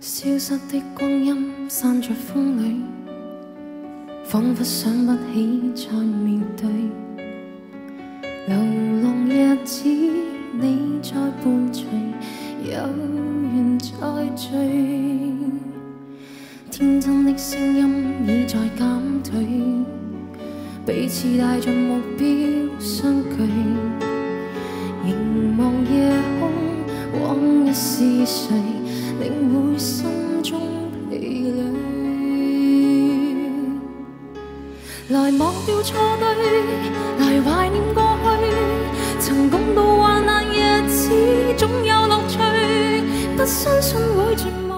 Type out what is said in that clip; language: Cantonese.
消失的光阴散在风里，仿佛想不起再面对。流浪日子，你在伴隨，有緣再聚。天真的聲音已在減退，彼此帶着目標相距。凝望夜空，往日是誰？領會心中疲累，來忘掉錯對，來懷念過去。曾共度患難日子，總有樂趣。不相信會絕望。